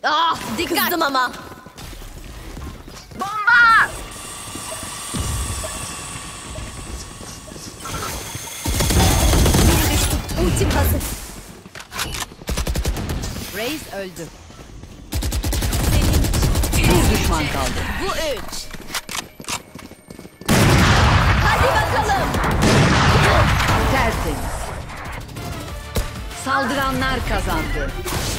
Ah, dikkat. Kızdım ama. Bomba! Biri düştü. Ultim hazır. Reis öldü. Bir düşman kaldı. Bu 3. Hadi bakalım. Tertemiz. Saldıranlar kazandı.